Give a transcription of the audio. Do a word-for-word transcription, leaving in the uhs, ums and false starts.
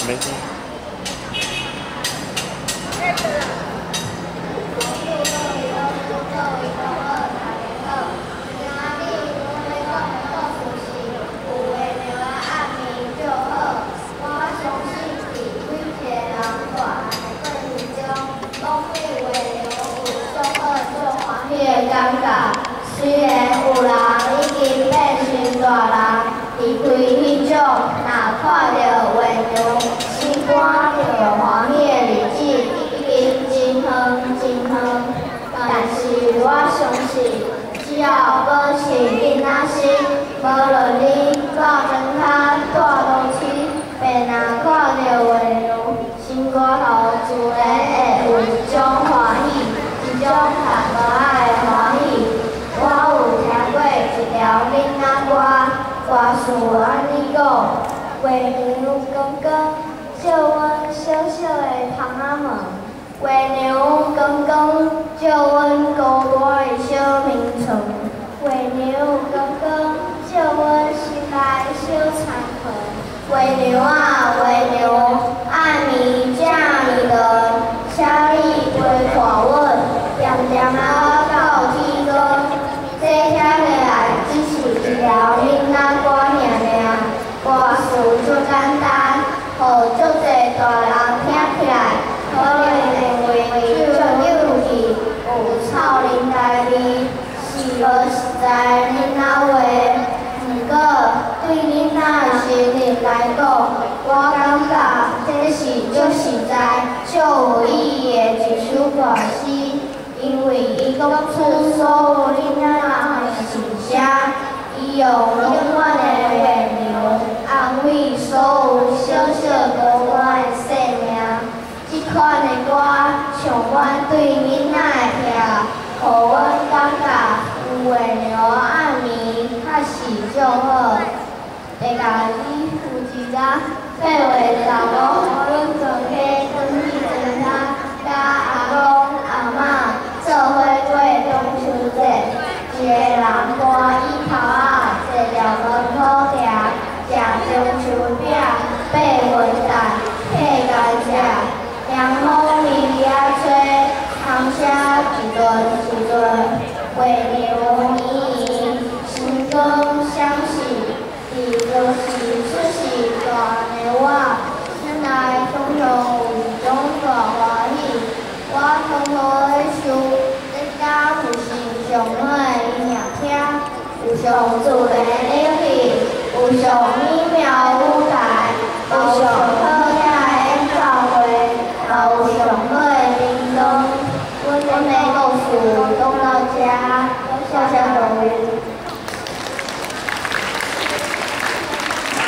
没事。 尴尬，虽然有人已经变成大人，离开迄种，若看到画娘心肝着欢喜的日子，已经真远真远。但是我相信，只要保持囡仔心，无论你到庄脚大都市，便若看到画娘心肝头，自然会有一种欢喜，一种谈无爱的欢喜。我有听过一条闽仔歌，歌词安尼讲：画娘公公借阮小小的窗仔门，画娘公公借阮高大的小眠床，画娘公公借阮心内的小残魂。画娘啊，画娘，暗暝正暝落，请你陪看阮，点点啊到天光。这听起来只是一条闽仔歌尔尔，歌词足简单，互足侪大人听起来，可能认为足有趣，有草林台味，是无实在闽仔话。不过对囡仔的心灵来讲，我感觉这是足实在、足有意义的一首歌词。因为伊讲出所有囡仔的心声，伊用永远的画娘安慰所有小小孤单的生命。这款的歌像阮对囡仔的疼，互阮感觉有画娘暗暝确实足好。会甲你负一个八月十五，互阮全家转去庄脚，甲阿公阿嬷做伙过中秋节。一个人搬椅头仔，坐条门口埕，食中秋饼，八月蛋，配甘蔗，凉风微微啊吹，通写一段一段画娘依依，心中相系。伊就是出世大的我，心内常常有一种大欢喜。我常常在想，这家有时上好的音乐厅，有上自然的冷气，有上